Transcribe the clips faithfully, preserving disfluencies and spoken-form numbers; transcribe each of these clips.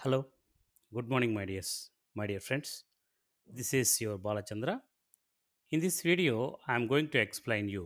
Hello, good morning, my dears, my dear friends. This is your Balachandra. In this video, I am going to explain you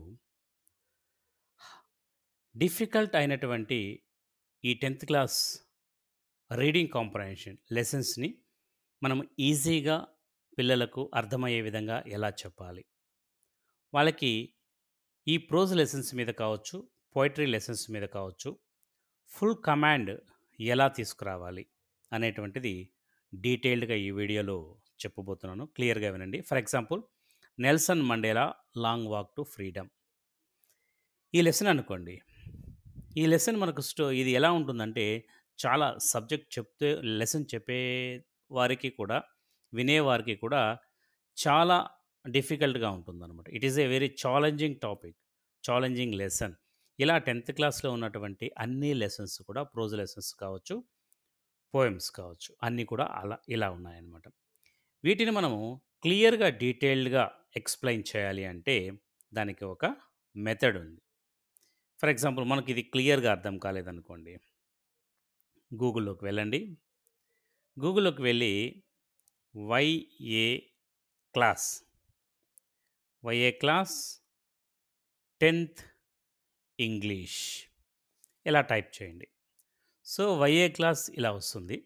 difficult అయినటువంటి ఈ tenth class reading comprehension లెసన్స్ని మనం ఈజీగా పిల్లలకు అర్థమయ్యే విధంగా ఎలా చెప్పాలి. వాళ్ళకి ఈ ప్రోజ్ లెసన్స్ మీద కావచ్చు, పోయిటరీ లెసన్స్ మీద కావచ్చు, ఫుల్ కమాండ్ ఎలా తీసుకురావాలి అనేటువంటిది డీటెయిల్డ్గా ఈ వీడియోలో చెప్పబోతున్నాను. క్లియర్గా వినండి. For example, Nelson Mandela long walk to freedom ఈ లెసన్ అనుకోండి. ఈ లెసన్ మనకు స్టో ఇది ఎలా ఉంటుందంటే, చాలా సబ్జెక్ట్ చెప్తే లెసన్ చెప్పే వారికి కూడా, వినేవారికి కూడా చాలా డిఫికల్ట్‌గా ఉంటుందనమాట. It is a very challenging topic, challenging lesson. ఇలా టెన్త్ క్లాస్‌లో ఉన్నటువంటి అన్ని లెసన్స్ కూడా ప్రోజ్ లెసన్స్ కావచ్చు, పోయెమ్స్ కావచ్చు, అన్నీ కూడా అలా ఇలా ఉన్నాయన్నమాట. వీటిని మనము క్లియర్‌గా, డీటెయిల్డ్‌గా ఎక్స్‌ప్లెయిన్ చేయాలి అంటే దానికి ఒక మెథడ్ ఉంది. ఫర్ ఎగ్జాంపుల్, మనకి ఇది క్లియర్‌గా అర్థం కాలేదనుకోండి, గూగుల్‌లోకి వెళ్ళండి. గూగుల్‌లోకి వెళ్ళి YA class, YA class tenth English ఇలా టైప్ చేయండి. సో, వైఏ క్లాస్ ఇలా వస్తుంది.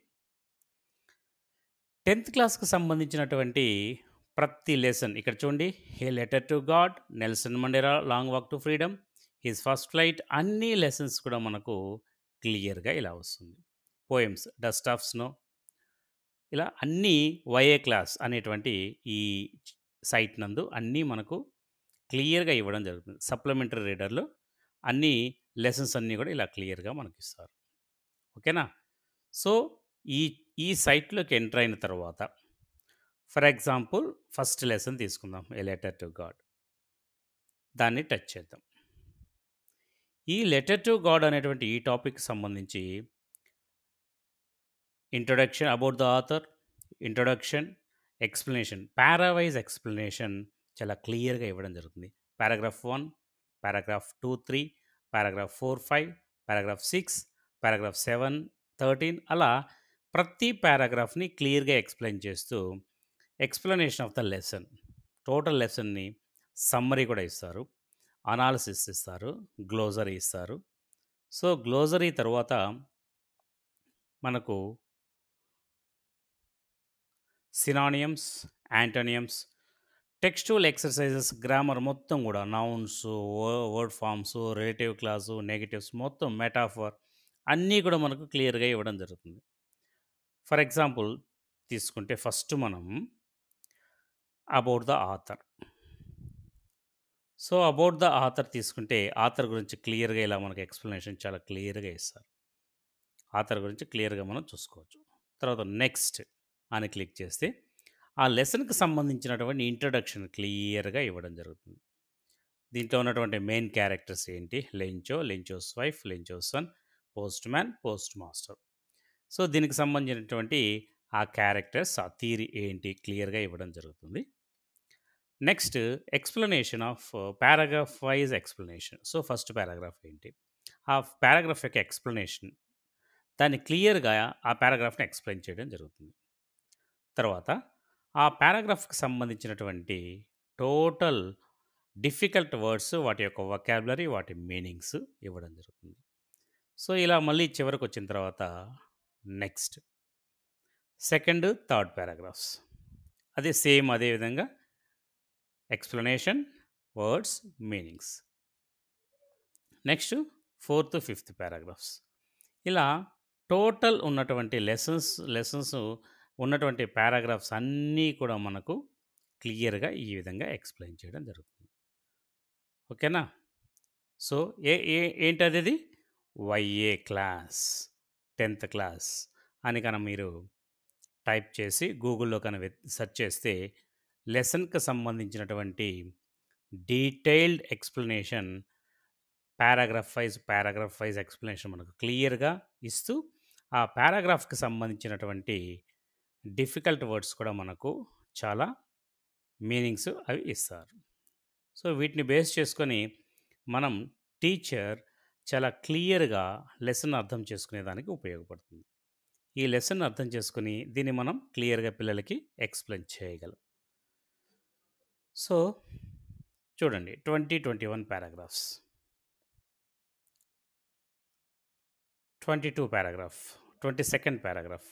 టెన్త్ క్లాస్‌కి సంబంధించినటువంటి ప్రతి లెసన్ ఇక్కడ చూడండి. A letter to God, Nelson Mandela long walk to freedom, his first flight, అన్ని లెసన్స్ కూడా మనకు క్లియర్‌గా ఇలా వస్తుంది. పోయెమ్స్, డస్ట్ ఆఫ్ స్నో, ఇలా అన్నీ వైఏ క్లాస్ అనేటువంటి ఈ సైట్ నందు అన్నీ మనకు క్లియర్‌గా ఇవ్వడం జరుగుతుంది. సప్లిమెంటరీ రీడర్‌లో అన్ని లెసన్స్ అన్నీ కూడా ఇలా క్లియర్‌గా మనకిస్తారు. ఓకేనా? సో, ఈ ఈ సైట్‌లోకి ఎంటర్ అయిన తర్వాత, ఫర్ ఎగ్జాంపుల్, ఫస్ట్ లెసన్ తీసుకుందాం. A letter to God. దాన్ని టచ్ చేద్దాం. ఈ లెటర్ టు గాడ్ అనేటువంటి ఈ టాపిక్‌కి సంబంధించి introduction, about the author, introduction, explanation, para wise explanation చాలా క్లియర్‌గా ఇవ్వడం జరుగుతుంది. Paragraph one, paragraph two, three, paragraph four, five, paragraph six, paragraph seven, thirteen అలా ప్రతి పారాగ్రాఫ్‌ని క్లియర్‌గా ఎక్స్‌ప్లెయిన్ చేస్తూ explanation of the lesson, total లెసన్‌ని సమ్మరీ కూడా ఇస్తారు. అనాలిసిస్ ఇస్తారు. గ్లోజరీ ఇస్తారు. సో, గ్లోజరీ తర్వాత మనకు synonyms, antonyms, textual exercises, grammar మొత్తం కూడా నౌన్స్, వ word forms, relative clause, negatives మొత్తం మెటాఫర్ అన్నీ కూడా మనకు క్లియర్‌గా ఇవ్వడం జరుగుతుంది. ఫర్ ఎగ్జాంపుల్ తీసుకుంటే ఫస్ట్ మనం about the author. So, about the author తీసుకుంటే ఆథర్ గురించి క్లియర్‌గా ఇలా మనకు ఎక్స్‌ప్లనేషన్ చాలా క్లియర్‌గా ఇస్తారు. ఆథర్ గురించి క్లియర్‌గా మనం చూసుకోవచ్చు. తర్వాత నెక్స్ట్ అని క్లిక్ చేస్తే ఆ లెసన్‌కి సంబంధించినటువంటి ఇంట్రడక్షన్ క్లియర్‌గా ఇవ్వడం జరుగుతుంది. దీంట్లో ఉన్నటువంటి మెయిన్ క్యారెక్టర్స్ ఏంటి? Lencho, Lencho's wife, Lencho's son, postman, postmaster. So, దీనికి సంబంధించినటువంటి ఆ క్యారెక్టర్స్, ఆ థియరీ ఏంటి క్లియర్‌గా ఇవ్వడం జరుగుతుంది. Next explanation of paragraph wise explanation. So, first paragraph ఏంటి? ఆ పారాగ్రాఫ్ యొక్క ఎక్స్‌ప్లనేషన్, దాన్ని క్లియర్‌గా ఆ పారాగ్రాఫ్‌ని ఎక్స్‌ప్లెయిన్ చేయడం జరుగుతుంది. తర్వాత ఆ పారాగ్రాఫ్‌కి సంబంధించినటువంటి టోటల్ డిఫికల్ట్ వర్డ్స్, వాటి యొక్క వొకాబులరీ, వాటి మీనింగ్స్ ఇవ్వడం జరుగుతుంది. సో, ఇలా మళ్ళీ చివరకొచ్చిన తర్వాత నెక్స్ట్ సెకండ్, థర్డ్ పారాగ్రాఫ్స్ అదే సేమ్ అదే విధంగా explanation, words, meanings. Next fourth, fifth paragraphs. ఇలా టోటల్ ఉన్నటువంటి లెసన్స్ లెసన్స్ ఉన్నటువంటి పారాగ్రాఫ్స్ అన్నీ కూడా మనకు క్లియర్‌గా ఈ విధంగా ఎక్స్‌ప్లెయిన్ చేయడం జరుగుతుంది. ఓకేనా? సో, ఏ ఏ ఏంటదది? వైఏ క్లాస్, టెన్త్ క్లాస్ అని కన మీరు టైప్ చేసి గూగుల్‌లో కన వెత్ సెర్చ్ చేస్తే లెసన్‌కి సంబంధించినటువంటి detailed explanation, paragraph wise, paragraph wise explanation మనకు క్లియర్‌గా ఇస్తూ, ఆ పారాగ్రాఫ్‌కి సంబంధించినటువంటి డిఫికల్ట్ వర్డ్స్ కూడా మనకు చాలా మీనింగ్స్ అవి ఇస్తారు. సో, వీటిని బేస్ చేసుకొని మనం టీచర్ చాలా క్లియర్‌గా లెసన్ అర్థం చేసుకునేదానికి ఉపయోగపడుతుంది. ఈ లెసన్ అర్థం చేసుకొని దీన్ని మనం క్లియర్‌గా పిల్లలకి ఎక్స్‌ప్లెయిన్ చేయగలం. సో, చూడండి ఇరవై, ఇరవై ఒకటి పారాగ్రాఫ్స్. ఇరవై రెండు పారాగ్రాఫ్. ఇరవై రెండవ paragraph.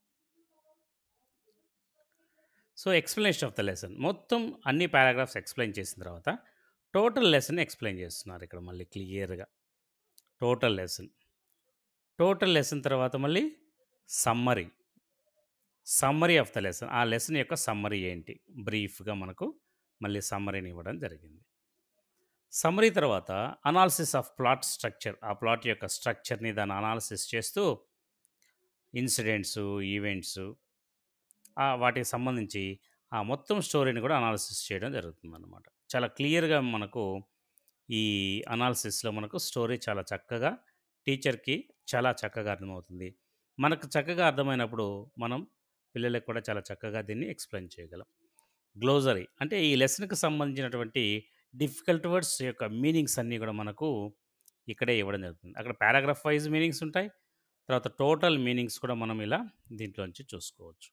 So, explanation of the lesson. మొత్తం అన్ని పారాగ్రాఫ్స్ ఎక్స్‌ప్లెయిన్ చేసిన తర్వాత టోటల్ లెసన్ ఎక్స్‌ప్లెయిన్ చేస్తున్నారు ఇక్కడ మళ్ళీ క్లియర్‌గా. Total lesson. టోటల్ లెసన్ తర్వాత మళ్ళీ summary. Summary of the lesson. ఆ లెసన్ యొక్క సమ్మరీ ఏంటి? బ్రీఫ్‌గా మనకు మళ్ళీ సమ్మరీని ఇవ్వడం జరిగింది. సమ్మరీ తర్వాత అనాలిసిస్ ఆఫ్ ప్లాట్ స్ట్రక్చర్. ఆ ప్లాట్ యొక్క స్ట్రక్చర్‌ని దాన్ని అనాలిసిస్ చేస్తూ ఇన్సిడెంట్సు, ఈవెంట్సు ఆహ్, వాటికి సంబంధించి ఆ మొత్తం స్టోరీని కూడా అనాలిసిస్ చేయడం జరుగుతుందనమాట. చాలా క్లియర్‌గా మనకు ఈ అనాలిసిస్‌లో మనకు స్టోరీ చాలా చక్కగా టీచర్‌కి చాలా చక్కగా అర్థమవుతుంది. మనకు చక్కగా అర్థమైనప్పుడు మనం పిల్లలకి కూడా చాలా చక్కగా దీన్ని ఎక్స్‌ప్లెయిన్ చేయగలం. గ్లోజరీ అంటే ఈ లెసన్‌కి సంబంధించినటువంటి డిఫికల్ట్ వర్డ్స్ యొక్క మీనింగ్స్ అన్నీ కూడా మనకు ఇక్కడే ఇవ్వడం జరుగుతుంది. అక్కడ పారాగ్రాఫ్ వైస్ మీనింగ్స్ ఉంటాయి. తర్వాత టోటల్ మీనింగ్స్ కూడా మనం ఇలా దీంట్లోంచి చూసుకోవచ్చు.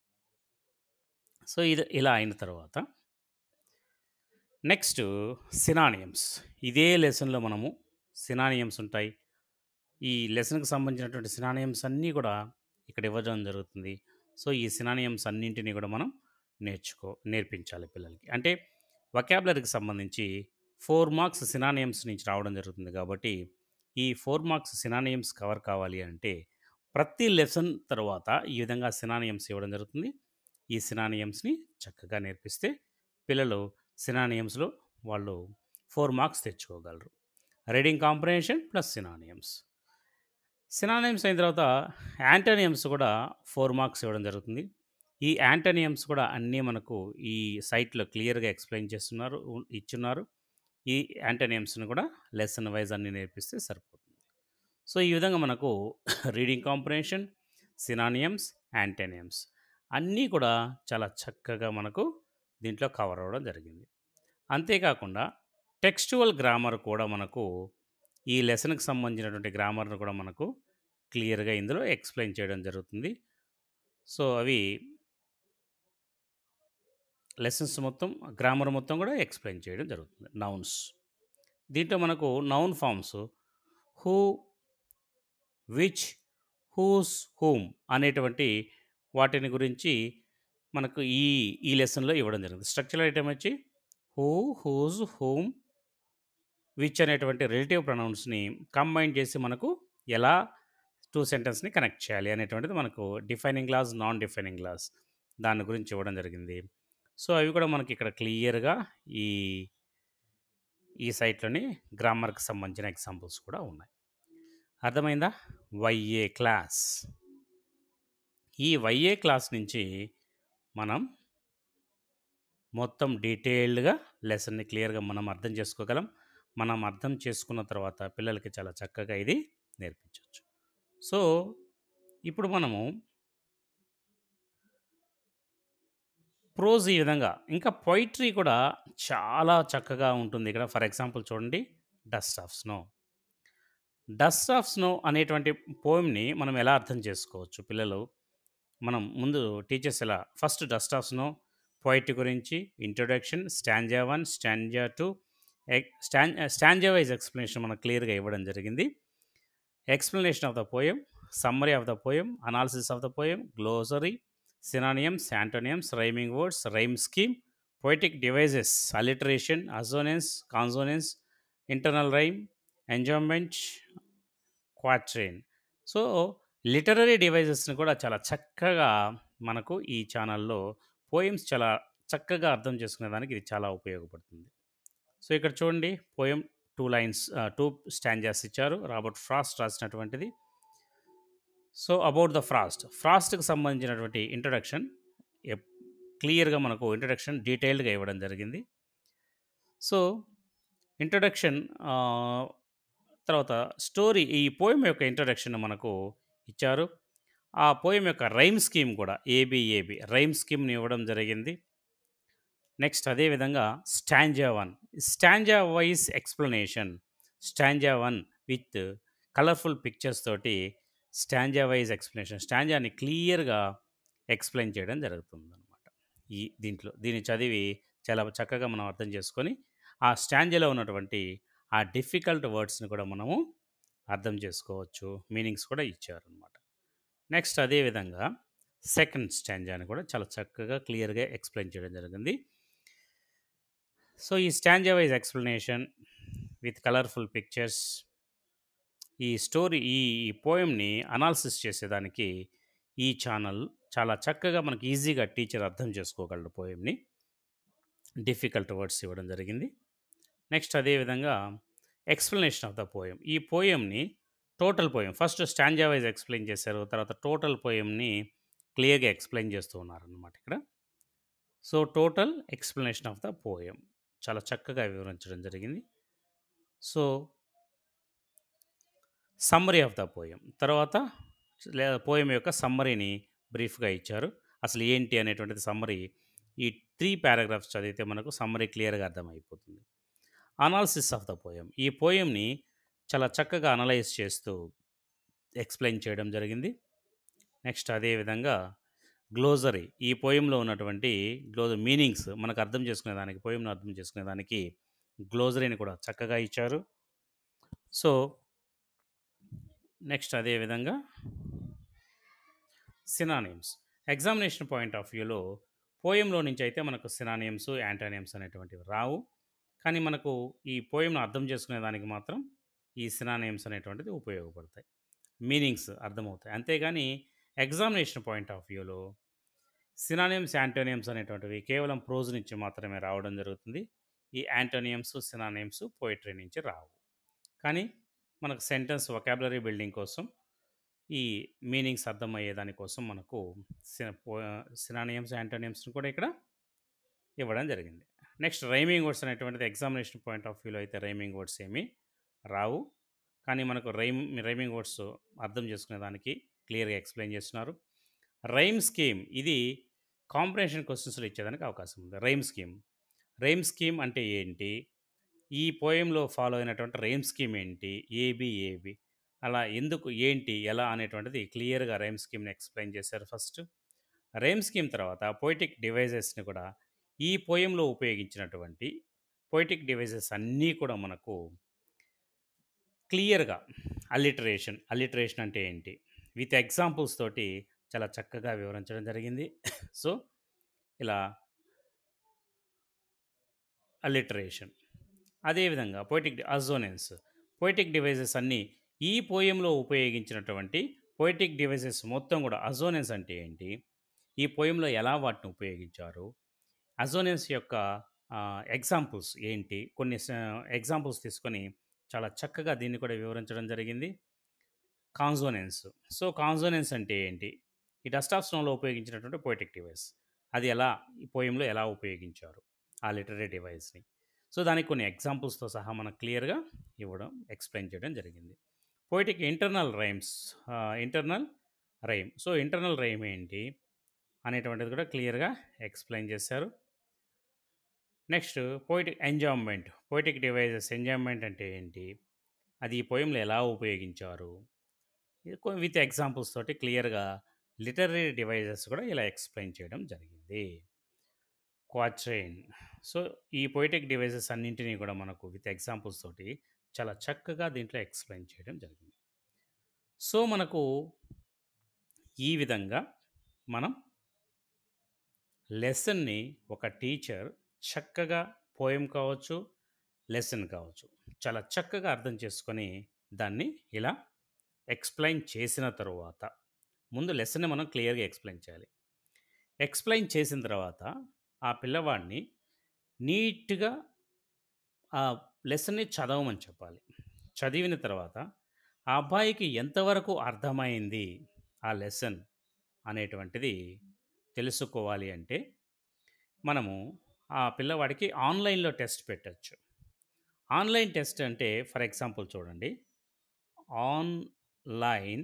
సో, ఇది ఇలా అయిన తర్వాత నెక్స్ట్ సినానియమ్స్. ఇదే లెసన్‌లో మనము సినానియమ్స్ ఉంటాయి. ఈ లెసన్‌కి సంబంధించినటువంటి సినానియమ్స్ అన్నీ కూడా ఇక్కడ ఇవ్వడం జరుగుతుంది. సో, ఈ సినానియమ్స్ అన్నింటిని కూడా మనం నేర్చుకో నేర్పించాలి పిల్లలకి. అంటే వొకాబులరీకి సంబంధించి నాలుగు మార్క్స్ సినానియమ్స్ నుంచి రావడం జరుగుతుంది కాబట్టి, ఈ నాలుగు మార్క్స్ సినానియమ్స్ కవర్ కావాలి అంటే ప్రతి లెసన్ తర్వాత ఈ విధంగా సినానియమ్స్ ఇవ్వడం జరుగుతుంది. ఈ సినానియమ్స్‌ని చక్కగా నేర్పిస్తే పిల్లలు సినానియమ్స్‌లో వాళ్ళు నాలుగు మార్క్స్ తెచ్చుకోగలరు. Reading comprehension plus synonyms. Synonyms అయిన తర్వాత యాంటోనియమ్స్ కూడా నాలుగు మార్క్స్ ఇవ్వడం జరుగుతుంది. ఈ యాంటోనియమ్స్ కూడా అన్నీ మనకు ఈ సైట్‌లో క్లియర్‌గా ఎక్స్‌ప్లెయిన్ చేస్తున్నారు ఉ ఇచ్చున్నారు. ఈ యాంటోనియమ్స్‌ని కూడా లెసన్ వైస్ అన్నీ నేర్పిస్తే సరిపోతుంది. సో, ఈ విధంగా మనకు రీడింగ్ కాంప్రహెన్షన్, సినానియమ్స్, యాంటోనియమ్స్ అన్నీ కూడా చాలా చక్కగా మనకు దీంట్లో కవర్ అవ్వడం జరిగింది. అంతేకాకుండా టెక్స్చువల్ గ్రామర్ కూడా మనకు ఈ లెసన్‌కి సంబంధించినటువంటి గ్రామర్‌ను కూడా మనకు క్లియర్‌గా ఇందులో ఎక్స్‌ప్లెయిన్ చేయడం జరుగుతుంది. సో, అవి లెసన్స్ మొత్తం గ్రామర్ మొత్తం కూడా ఎక్స్‌ప్లెయిన్ చేయడం జరుగుతుంది. నౌన్స్. దీంట్లో మనకు noun forms who, which, whose, whom అనేటువంటి వాటిని గురించి మనకు ఈ ఈ లెసన్‌లో ఇవ్వడం జరిగింది. స్ట్రక్చరల్ ఐటెమ్ వచ్చి హూ, హూజ్, హూమ్, విచ్ అనేటువంటి రిలేటివ్ ప్రొనౌన్స్‌ని కంబైన్ చేసి మనకు ఎలా టూ సెంటెన్స్‌ని కనెక్ట్ చేయాలి అనేటువంటిది మనకు defining clause, non defining clause దాని గురించి ఇవ్వడం జరిగింది. సో, అవి కూడా మనకి ఇక్కడ క్లియర్‌గా ఈ ఈ సైట్‌లోని గ్రామర్‌కి సంబంధించిన ఎగ్జాంపుల్స్ కూడా ఉన్నాయి. అర్థమైందా? YA class. ఈ వైఏ క్లాస్ నుంచి మనం మొత్తం డీటెయిల్డ్‌గా లెసన్‌ని క్లియర్‌గా మనం అర్థం చేసుకోగలం. మనం అర్థం చేసుకున్న తర్వాత పిల్లలకి చాలా చక్కగా ఇది నేర్పించొచ్చు. సో, ఇప్పుడు మనము ప్రోజ్ ఈ విధంగా ఇంకా పొయిట్రీ కూడా చాలా చక్కగా ఉంటుంది ఇక్కడ. ఫర్ ఎగ్జాంపుల్ చూడండి 'dust of snow'. 'Dust of snow' అనేటువంటి పోయెమ్‌ని మనం ఎలా అర్థం చేసుకోవచ్చు పిల్లలు మనం ముందు టీచర్స్ ఎలా first 'dust of snow' poetry గురించి introduction, stanza one, stanza two, ఎక్ స్టాన్ స్టాంజా వైజ్ ఎక్స్‌ప్లనేషన్ మనకు క్లియర్‌గా ఇవ్వడం జరిగింది. Explanation of the poem, summary of the poem, analysis of the poem, glossary, synonyms, antonyms, rhyming words, rhyme scheme, poetic devices, alliteration, assonance, consonance, internal rhyme, enjoyment, quatrain. So, literary డివైజెస్‌ని కూడా చాలా చక్కగా మనకు ఈ ఛానల్‌లో పోయెమ్స్ చాలా చక్కగా అర్థం చేసుకునేదానికి ఇది చాలా ఉపయోగపడుతుంది. సో, ఇక్కడ చూడండి పోయెమ్ రెండు లైన్స్ ఆహ్, రెండు స్టాంజాస్ ఇచ్చారు. రాబర్ట్ ఫ్రాస్ట్ రాసినటువంటిది. So, about the Frost. ఫ్రాస్ట్‌కి సంబంధించినటువంటి ఇంట్రొడక్షన్ ఎప్ క్లియర్‌గా మనకు ఇంట్రొడక్షన్ డీటెయిల్డ్‌గా ఇవ్వడం జరిగింది. సో, ఇంట్రొడక్షన్ ఆహ్, తర్వాత స్టోరీ ఈ పోయెమ్ యొక్క ఇంట్రొడక్షన్ మనకు ఇచ్చారు. ఆ పోయెమ్ యొక్క రైమ్ స్కీమ్ కూడా ఏబీఏబీ రైమ్ స్కీమ్‌ని ఇవ్వడం జరిగింది. నెక్స్ట్ అదే విధంగా stanza one. Stanza wise explanation. Stanza one with colourful pictures తోటి స్టాంజా వైజ్ ఎక్స్‌ప్లనేషన్. స్టాంజాని క్లియర్‌గా ఎక్స్‌ప్లెయిన్ చేయడం జరుగుతుందనమాట. ఈ దీంట్లో దీన్ని చదివి చాలా చక్కగా మనం అర్థం చేసుకొని, ఆ స్టాంజాలో ఉన్నటువంటి ఆ డిఫికల్ట్ వర్డ్స్‌ని కూడా మనము అర్థం చేసుకోవచ్చు. మీనింగ్స్ కూడా ఇచ్చారనమాట. నెక్స్ట్ అదే విధంగా సెకండ్ స్టాంజాని కూడా చాలా చక్కగా క్లియర్‌గా ఎక్స్‌ప్లెయిన్ చేయడం జరిగింది. సో, ఈ stanza wise explanation with colourful pictures ఈ స్టోరీ ఈ ఈ పోయెమ్‌ని అనాలిసిస్ చేసేదానికి ఈ ఛానల్ చాలా చక్కగా మనకి ఈజీగా టీచర్ అర్థం చేసుకోగలడు పోయెమ్‌ని. డిఫికల్ట్ వర్డ్స్ ఇవ్వడం జరిగింది. నెక్స్ట్ అదే విధంగా ఎక్స్‌ప్లనేషన్ ఆఫ్ ద పోయెమ్. ఈ పోయెమ్‌ని total poem first stanza wise explain చేశారు. తర్వాత టోటల్ పోయెమ్‌ని క్లియర్‌గా ఎక్స్‌ప్లెయిన్ చేస్తూ ఉన్నారనమాట ఇక్కడ. So, total explanation of the poem చాలా చక్కగా వివరించడం జరిగింది. So, summary of the poem. తర్వాత లే పోయెమ్ యొక్క సమ్మరీని బ్రీఫ్‌గా ఇచ్చారు. అసలు ఏంటి అనేటువంటిది సమ్మరీ ఈ మూడు పారాగ్రాఫ్స్ చదివితే మనకు సమ్మరీ క్లియర్‌గా అర్థమైపోతుంది. Analysis of the poem. ఈ పోయెమ్‌ని చాలా చక్కగా అనలైజ్ చేస్తూ ఎక్స్‌ప్లెయిన్ చేయడం జరిగింది. నెక్స్ట్ అదే విధంగా గ్లోజరీ. ఈ పోయెమ్‌లో ఉన్నటువంటి గ్లోజ్ మీనింగ్స్ మనకు అర్థం చేసుకునేదానికి పోయెమ్‌ని అర్థం చేసుకునేదానికి గ్లోజరీని కూడా చక్కగా ఇచ్చారు. సో, నెక్స్ట్ అదే విధంగా సినానిమ్స్. ఎగ్జామినేషన్ పాయింట్ ఆఫ్ వ్యూలో పోయెమ్‌లో నుంచి అయితే మనకు సినానిమ్స్, యాంటోనిమ్స్ అనేటువంటివి రావు. కానీ మనకు ఈ పోయెమ్‌ని అర్థం చేసుకునేదానికి మాత్రం ఈ సినానిమ్స్ అనేటువంటిది ఉపయోగపడతాయి. మీనింగ్స్ అర్థమవుతాయి. అంతేగాని ఎగ్జామినేషన్ పాయింట్ ఆఫ్ వ్యూలో సినానిమ్స్, యాంటోనిమ్స్ అనేటువంటివి కేవలం ప్రోజ్ నుంచి మాత్రమే రావడం జరుగుతుంది. ఈ యాంటోనిమ్స్, సినానిమ్స్ పోయెట్రీ నుంచి రావు. కానీ మనకు సెంటెన్స్ వొకాబులరీ బిల్డింగ్ కోసం ఈ మీనింగ్స్ అర్థమయ్యే దానికోసం మనకు సి పో సినానియమ్స్, యాంటోనియమ్స్‌ని కూడా ఇక్కడ ఇవ్వడం జరిగింది. నెక్స్ట్ రైమింగ్ వర్డ్స్ అనేటువంటిది ఎగ్జామినేషన్ పాయింట్ ఆఫ్ వ్యూలో అయితే రైమింగ్ వర్డ్స్ ఏమీ రావు. కానీ మనకు రైమ్ రైమింగ్ వర్డ్స్ అర్థం చేసుకునేదానికి క్లియర్‌గా ఎక్స్‌ప్లెయిన్ చేస్తున్నారు. రైమ్ స్కీమ్ ఇది కాంప్రిహెన్షన్ క్వెషన్స్‌లో ఇచ్చేదానికి అవకాశం ఉంది. Rhyme scheme. రైమ్ స్కీమ్ అంటే ఏంటి? ఈ పోయెమ్‌లో ఫాలో అయినటువంటి రైమ్ స్కీమ్ ఏంటి? ఏబీ, ఏబీ అలా ఎందుకు, ఏంటి, ఎలా అనేటువంటిది క్లియర్‌గా రైమ్ స్కీమ్‌ని ఎక్స్‌ప్లెయిన్ చేశారు ఫస్ట్. రైమ్ స్కీమ్ తర్వాత పొయెటిక్ డివైజెస్‌ని కూడా ఈ పోయెమ్‌లో ఉపయోగించినటువంటి పొయెటిక్ డివైజెస్ అన్నీ కూడా మనకు క్లియర్‌గా అల్లిటరేషన్, అల్లిటరేషన్ అంటే ఏంటి? విత్ ఎగ్జాంపుల్స్ తోటి చాలా చక్కగా వివరించడం జరిగింది. సో, ఇలా అల్లిటరేషన్. అదేవిధంగా పొయెటిక్ అజోనెన్స్. పొయెటిక్ డివైజెస్ అన్నీ ఈ పోయెమ్‌లో ఉపయోగించినటువంటి పొయెటిక్ డివైజెస్ మొత్తం కూడా అజోనెన్స్ అంటే ఏంటి? ఈ పోయెమ్‌లో ఎలా వాటిని ఉపయోగించారు? అజోనెన్స్ యొక్క ఆహ్, ఎగ్జాంపుల్స్ ఏంటి? కొన్ని స ఎగ్జాంపుల్స్ తీసుకొని చాలా చక్కగా దీన్ని కూడా వివరించడం జరిగింది. కాన్సోనెన్స్. సో, కాన్సోనెన్స్ అంటే ఏంటి? ఈ డస్ట్ ఆఫ్ స్నోలో ఉపయోగించినటువంటి పొయెటిక్ డివైస్. అది ఎలా ఈ పోయెమ్‌లో ఎలా ఉపయోగించారు? ఆ లిటరరీ డివైస్‌ని. సో, దానికి కొన్ని ఎగ్జాంపుల్స్‌తో సహా మనకు క్లియర్‌గా ఇవ్వడం, ఎక్స్‌ప్లెయిన్ చేయడం జరిగింది. Poetic internal rhymes ah, internal rhyme. So, internal rhyme ఏంటి? అనేటువంటిది కూడా క్లియర్‌గా ఎక్స్‌ప్లెయిన్ చేశారు. Next poetic enjoyment. Poetic devices enjoyment అంటే ఏంటి? అది ఈ పోయెమ్‌లో ఎలా ఉపయోగించారు? ఇది కొ విత్ ఎగ్జాంపుల్స్ తోటి క్లియర్‌గా లిటరరీ డివైజెస్ కూడా ఇలా ఎక్స్‌ప్లెయిన్ చేయడం జరిగింది. క్వాట్రైన్. సో, ఈ పొయెటిక్ డివైజెస్ అన్నింటిని కూడా మనకు విత్ ఎగ్జాంపుల్స్ తోటి చాలా చక్కగా దీంట్లో ఎక్స్‌ప్లెయిన్ చేయడం జరిగింది. సో, మనకు ఈ విధంగా మనం లెసన్‌ని ఒక టీచర్ చక్కగా పోయెమ్ కావచ్చు, లెసన్ కావచ్చు, చాలా చక్కగా అర్థం చేసుకొని దాన్ని ఇలా ఎక్స్‌ప్లెయిన్ చేసిన తరువాత ముందు లెసన్‌ని మనం క్లియర్‌గా ఎక్స్‌ప్లెయిన్ చేయాలి. ఎక్స్‌ప్లెయిన్ చేసిన తర్వాత ఆ పిల్లవాడిని నీట్‌గా ఆ లెసన్‌ని చదవమని చెప్పాలి. చదివిన తర్వాత ఆ అబ్బాయికి ఎంతవరకు అర్థమైంది ఆ లెసన్ అనేటువంటిది తెలుసుకోవాలి అంటే మనము ఆ పిల్లవాడికి ఆన్‌లైన్‌లో టెస్ట్ పెట్టొచ్చు. ఆన్‌లైన్ టెస్ట్ అంటే ఫర్ ఎగ్జాంపుల్ చూడండి. Online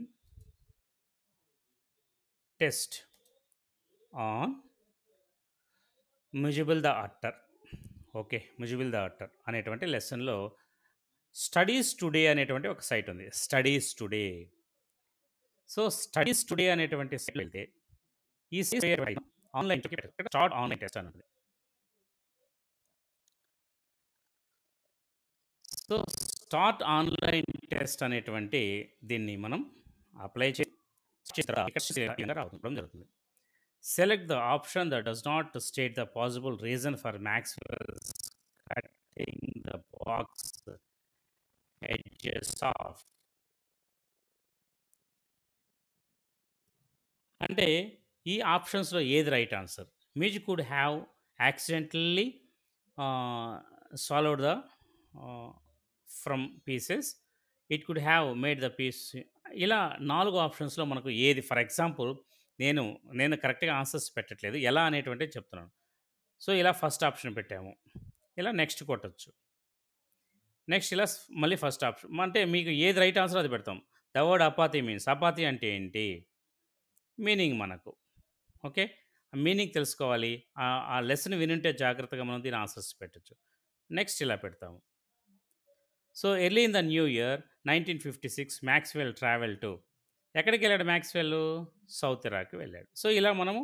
test on Mijbil the otter. Okay. Mijbil the otter అనేటువంటి లెసన్‌లో స్టడీస్ టుడే అనేటువంటి ఒక సైట్ ఉంది. Studies Today. So, Studies Today అనేటువంటి సైట్‌లో వెళ్తే ఈ ఆన్‌లైన్ స్టార్ట్ ఆన్‌లైన్ టెస్ట్ అని ఉంది. సో, స్టార్ట్ ఆన్‌లైన్ టెస్ట్ అనేటువంటి దీన్ని మనం అప్లై చేసి రావడం జరుగుతుంది. Select the option that does not state the possible reason for Maxwell's cutting the box edges off. అంటే ఈ ఆప్షన్స్‌లో ఏది right answer? Mij could have accidentally ah, solved the ah, from pieces. It could have made the piece. ఇలా నాలుగు ఆప్షన్స్‌లో మనకు ఏది for example నేను, నేను కరెక్ట్‌గా ఆన్సర్స్ పెట్టట్లేదు. ఎలా అనేటువంటిది చెప్తున్నాను. సో, ఇలా ఫస్ట్ ఆప్షన్ పెట్టాము. ఇలా నెక్స్ట్ కొట్టొచ్చు. నెక్స్ట్ ఇలా స్ మళ్ళీ ఫస్ట్ ఆప్షన్. అంటే మీకు ఏది రైట్ ఆన్సర్ అది పెడతాం. The word apathy means apathy అంటే ఏంటి? మీనింగ్ మనకు. ఓకే. మీనింగ్ తెలుసుకోవాలి. ఆహ్, ఆ లెసన్ వినుంటే జాగ్రత్తగా మనం దీని ఆన్సర్స్ పెట్టొచ్చు. నెక్స్ట్ ఇలా పెడతాము. So, early in the new year nineteen fifty six Maxwell travel to. ఎక్కడికెళ్ళాడు మ్యాక్స్‌వెల్? సౌత్ ఇరాక్‌కి వెళ్ళాడు. సో, ఇలా మనము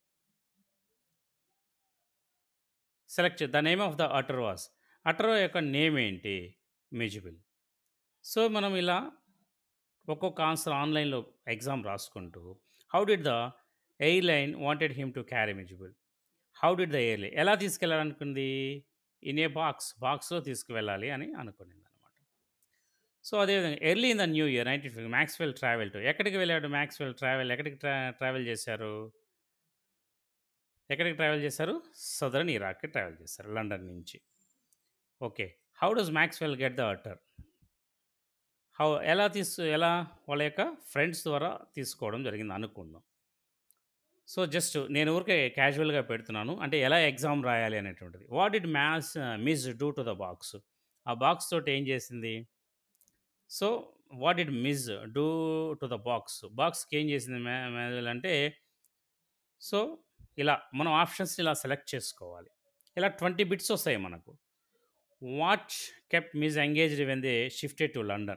సెలెక్ట్ చే the name of the otter was. Otter యొక్క నేమ్ ఏంటి? మిజిబుల్. సో, మనం ఇలా ఒక్కొక్క ఆన్సర్ ఆన్‌లైన్‌లో ఎగ్జామ్ రాసుకుంటూ how did the airline wanted him to carry Mijbil. How did the airline ఎలా తీసుకెళ్ళాలనుకుంది? In a box. బాక్స్‌లో తీసుకువెళ్ళాలి అని అనుకునిందనమాట. సో, అదేవిధంగా early in the new year nineteen fifty Maxwell travel to. ఎక్కడికి వెళ్ళాడు మ్యాక్స్‌వెల్ ట్రావెల్? ఎక్కడికి ట్రా ట్రావెల్ చేశారు? ఎక్కడికి ట్రావెల్ చేశారు? సదరన్ ఇరాక్‌కి ట్రావెల్ చేశారు లండన్ నుంచి. Okay. How does Maxwell get the otter? How ఎలా తీసు ఎలా వాళ్ళ యొక్క ఫ్రెండ్స్ ద్వారా తీసుకోవడం జరిగింది అనుకుందాం. సో, జస్ట్ నేను ఊరికే క్యాజువల్‌గా పెడుతున్నాను. అంటే ఎలా ఎగ్జామ్ రాయాలి అనేటువంటిది. What did maths Mij do to the box? ఆ బాక్స్ తోటి ఏం చేసింది? So, what did Mij do to the box? బాక్స్‌కి ఏం చేసింది మ్యా మ్యాథ్వెల్ అంటే సో, ఇలా మనం ఆప్షన్స్‌ని ఇలా సెలెక్ట్ చేసుకోవాలి. ఇలా ఇరవై బిట్స్ వస్తాయి మనకు. What kept Mij engaged when they shifted to London.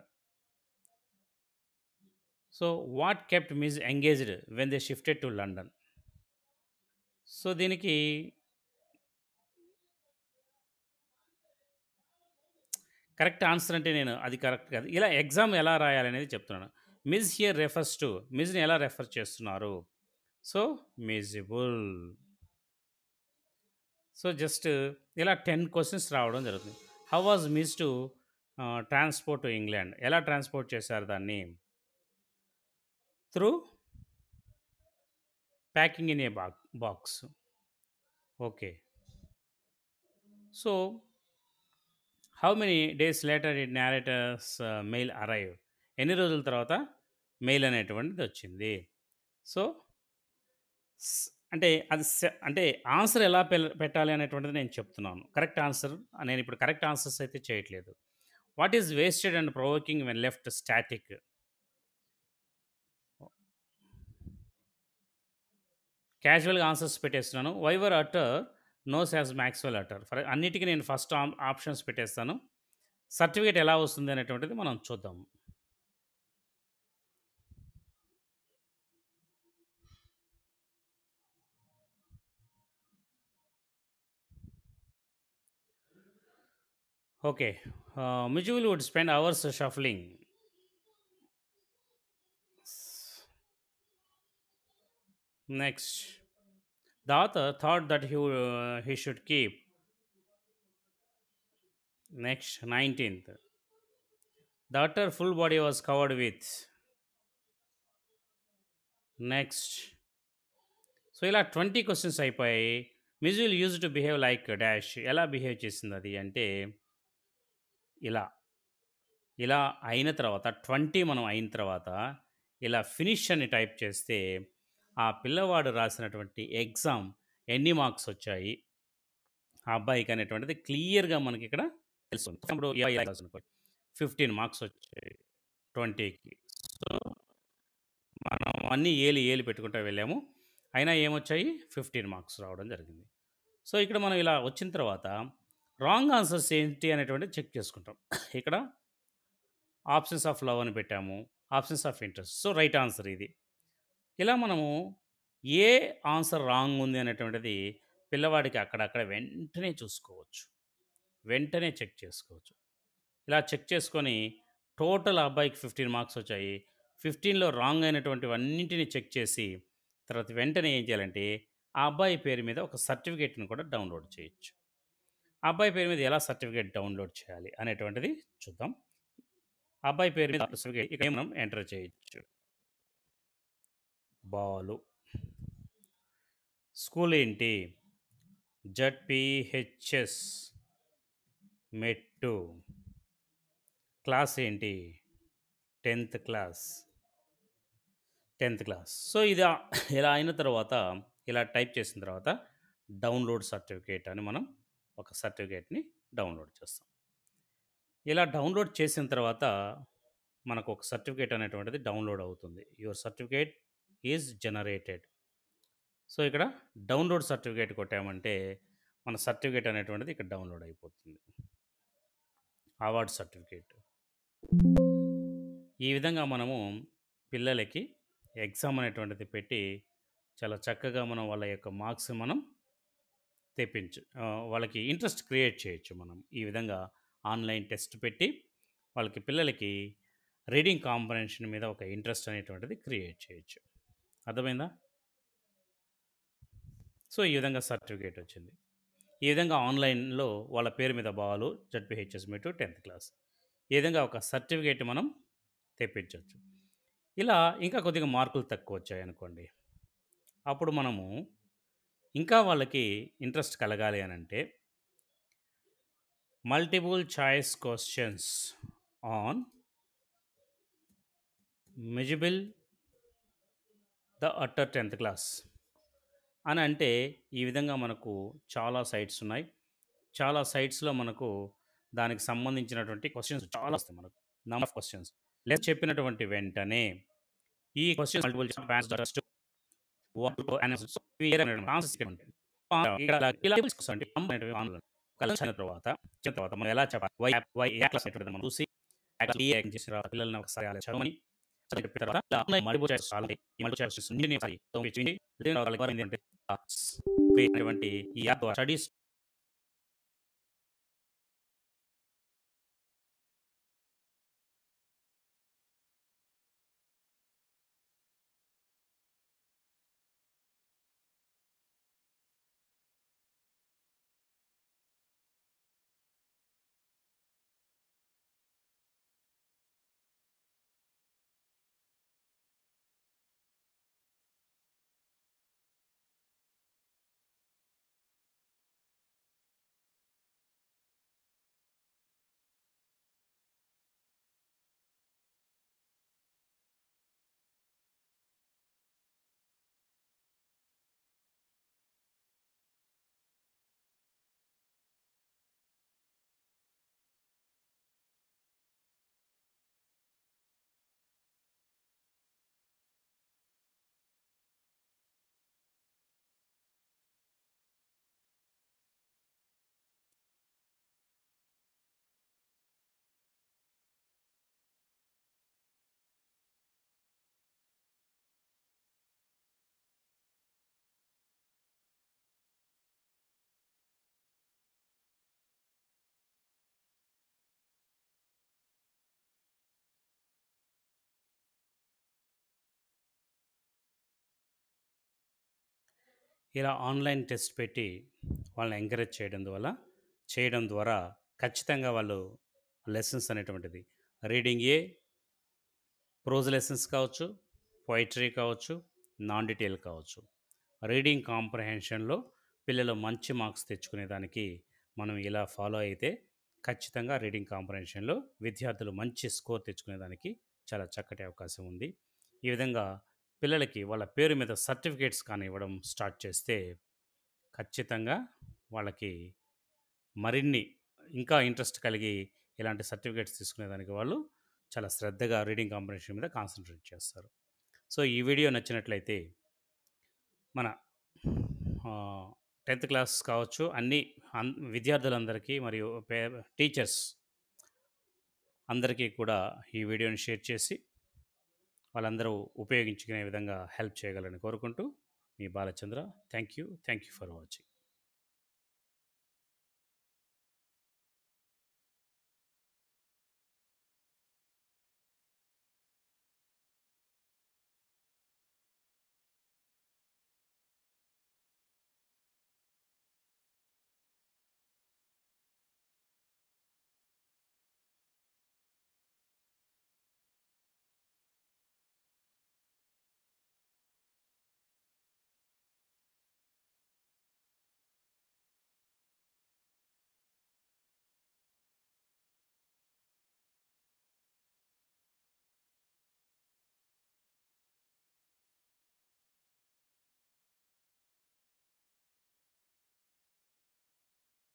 So, what kept Mij engaged when they shifted to London. So, దీనికి కరెక్ట్ ఆన్సర్ అంటే నేను అది కరెక్ట్ కాదు. ఇలా ఎగ్జామ్ ఎలా రాయాలనేది చెప్తున్నాను. Mij here refers to. మిస్‌ని ఎలా రెఫర్ చేస్తున్నారు? So, miscible. సో, జస్ట్ ఇలా పది క్వెషన్స్ రావడం జరుగుతుంది. How was Mij to ah, transport to England. ఎలా ట్రాన్స్‌పోర్ట్ చేశారు దాన్ని? Through packing in a box box. Okay. So, how many days later did narrator's mail arrive. ఎన్ని రోజుల తర్వాత మెయిల్ అనేటువంటిది వచ్చింది. సో, స్ అంటే అది సె అంటే ఆన్సర్ ఎలా పెల్ పెట్టాలి అనేటువంటిది నేను చెప్తున్నాను. కరెక్ట్ ఆన్సర్ నేను ఇప్పుడు కరెక్ట్ ఆన్సర్స్ అయితే చేయట్లేదు. What is wasted and provoking when left static. క్యాజువల్‌గా ఆన్సర్స్ పెట్టేస్తున్నాను. వైవర్ otter knows as Maxwell otter. For అన్నిటికి నేను ఫస్ట్ ఆమ్ ఆప్షన్స్ పెట్టేస్తాను. సర్టిఫికేట్ ఎలా వస్తుంది అనేటువంటిది మనం చూద్దాం. Okay. Ah, Mijbil would spend hours shuffling. Next. The author thought that he would he should keep. Next nineteenth. The otter full body was covered with. Next. So, ఇలా ఇరవై questions అయిపోయాయి. Mijbil used to behave like dash. ఎలా behave చేసిందది అంటే ఇలా. ఇలా అయిన తర్వాత ఇరవై మనం అయిన తర్వాత ఇలా ఫినిష్ అని టైప్ చేస్తే ఆ పిల్లవాడు రాసినటువంటి ఎగ్జామ్ ఎన్ని మార్క్స్ వచ్చాయి ఆ అబ్బాయికి అనేటువంటిది క్లియర్‌గా మనకిక్కడ తెలుస్తుంది. ఇప్పుడు పదిహేను మార్క్స్ వచ్చాయి ఇరవైకి. సో, మనం అన్నీ ఏలి ఏలి పెట్టుకుంటూ వెళ్ళాము. అయినా ఏమొచ్చాయి? పదిహేను మార్క్స్ రావడం జరిగింది. సో, ఇక్కడ మనం ఇలా వచ్చిన తర్వాత రాంగ్ ఆన్సర్స్ ఏంటి అనేటువంటిది చెక్ చేసుకుంటాం. ఇక్కడ ఆప్షన్స్ ఆఫ్ లవ్ అని పెట్టాము. Options of interest. So, right answer ఇది. ఇలా మనము ఏ ఆన్సర్ రాంగ్ ఉంది అనేటువంటిది పిల్లవాడికి అక్కడక్కడ వెంటనే చూసుకోవచ్చు. వెంటనే చెక్ చేసుకోవచ్చు. ఇలా చెక్ చేసుకొని టోటల్ ఆ అబ్బాయికి పదిహేను మార్క్స్ వచ్చాయి. పదిహేనులో రాంగ్ అయినటువంటివన్నింటిని చెక్ చేసి, తర్వాత వెంటనే ఏం చేయాలంటే, ఆ అబ్బాయి పేరు మీద ఒక సర్టిఫికేట్‌ని కూడా డౌన్‌లోడ్ చేయొచ్చు. ఆ అబ్బాయి పేరు మీద ఎలా సర్టిఫికేట్ డౌన్‌లోడ్ చేయాలి అనేటువంటిది చూద్దాం. ఆ అబ్బాయి పేరు మీద సర్టిఫికేట్ ఇక్కడ మనం ఎంటర్ చేయొచ్చు. బాలు. స్కూల్ ఏంటి? జెడ్‌పీహెచ్‌ఎస్ మెట్టు. క్లాస్ ఏంటి? Tenth class. Tenth class. So, ఇది ఆహ్, ఇలా అయిన తర్వాత, ఇలా టైప్ చేసిన తర్వాత డౌన్‌లోడ్ సర్టిఫికేట్ అని మనం ఒక సర్టిఫికేట్‌ని డౌన్‌లోడ్ చేస్తాం. ఇలా డౌన్‌లోడ్ చేసిన తర్వాత మనకు ఒక సర్టిఫికేట్ అనేటువంటిది డౌన్‌లోడ్ అవుతుంది. Your certificate is generated. So, ఇక్కడ డౌన్‌లోడ్ సర్టిఫికేట్ కొట్టామంటే మన సర్టిఫికేట్ అనేటువంటిది ఇక్కడ డౌన్‌లోడ్ అయిపోతుంది. Award certificate. ఈ విధంగా మనము పిల్లలకి ఎగ్జామ్ అనేటువంటిది పెట్టి చాలా చక్కగా మనం వాళ్ళ యొక్క మార్క్స్ మనం తెప్పించు ఆహ్, వాళ్ళకి ఇంట్రెస్ట్ క్రియేట్ చేయొచ్చు మనం. ఈ విధంగా ఆన్‌లైన్ టెస్ట్ పెట్టి వాళ్ళకి పిల్లలకి రీడింగ్ కాంప్రహెన్షన్ మీద ఒక ఇంట్రెస్ట్ అనేటువంటిది క్రియేట్ చేయొచ్చు. అర్థమైందా? సో, ఈ విధంగా సర్టిఫికేట్ వచ్చింది. ఈ విధంగా ఆన్‌లైన్‌లో వాళ్ళ పేరు మీద Balu ZPHS Met tenth class. ఈ విధంగా ఒక సర్టిఫికేట్ మనం తెప్పించొచ్చు. ఇలా ఇంకా కొద్దిగా మార్కులు తక్కువొచ్చాయనుకోండి. అప్పుడు మనము ఇంకా వాళ్ళకి ఇంట్రెస్ట్ కలగాలి అనంటే multiple choice questions on Mijbil the otter tenth class అని అంటే ఈ విధంగా మనకు చాలా సైట్స్ ఉన్నాయి. చాలా సైట్స్‌లో మనకు దానికి సంబంధించినటువంటి క్వెషన్స్ చాలా వస్తాయి మనకు. Number of questions. లెస్ చెప్పినటువంటి వెంటనే ఈ questions multiple choice just what answers answers ఇక్కడ ఉంటాయి. ఇక్కడ ఇలా తీసుకొస్తామంటే ఆన్‌లైన్ కలిసిన తర్వాత వచ్చిన తర్వాత మనం ఎలా చెప్పాలి? వై వై ఏ క్లాస్ అనేటువంటిది మనం చూసి యాక్చువల్లీ ఏం చేసిన తర్వాత పిల్లల్ని ఒకసారి అలా చదవమని చెప్పిన తర్వాత ఆన్‌లైన్ మల్టిపుల్ చాయిస్ సాల్వ్ ఈ మల్టిపుల్ చాయిస్ అన్నిటిని ఒకసారి చదివి వాళ్ళకి ఏంటంటే అటువంటి ఈ యాప్ ద్వారా స్టడీస్ ఇలా ఆన్‌లైన్ టెస్ట్ పెట్టి వాళ్ళని ఎంకరేజ్ చేయడం వల్ల చేయడం ద్వారా ఖచ్చితంగా వాళ్ళు లెసన్స్ అనేటువంటిది రీడింగ్ ఏ, ప్రోజ్ లెసన్స్ కావచ్చు, పోయెట్రీ కావచ్చు, నాన్ డీటెయిల్ కావచ్చు. రీడింగ్ కాంప్రహెన్షన్‌లో పిల్లలు మంచి మార్క్స్ తెచ్చుకునేదానికి మనం ఇలా ఫాలో అయితే ఖచ్చితంగా రీడింగ్ కాంప్రహెన్షన్‌లో విద్యార్థులు మంచి స్కోర్ తెచ్చుకునేదానికి చాలా చక్కటి అవకాశం ఉంది. ఈ విధంగా పిల్లలకి వాళ్ళ పేరు మీద సర్టిఫికేట్స్ కానీ ఇవ్వడం స్టార్ట్ చేస్తే ఖచ్చితంగా వాళ్ళకి మరిన్ని ఇంకా ఇంట్రెస్ట్ కలిగి ఇలాంటి సర్టిఫికేట్స్ తీసుకునేదానికి వాళ్ళు చాలా శ్రద్ధగా రీడింగ్ కాంప్రహెన్షన్ మీద కాన్సంట్రేట్ చేస్తారు. సో, ఈ వీడియో నచ్చినట్లయితే మన ఆహ్, టెన్త్ క్లాస్ కావచ్చు, అన్ని అన్ విద్యార్థులందరికీ మరియు పే టీచర్స్ అందరికీ కూడా ఈ వీడియోని షేర్ చేసి వాళ్ళందరూ ఉపయోగించుకునే విధంగా హెల్ప్ చేయగలని కోరుకుంటూ మీ Balachandra. Thank you. Thank you for watching.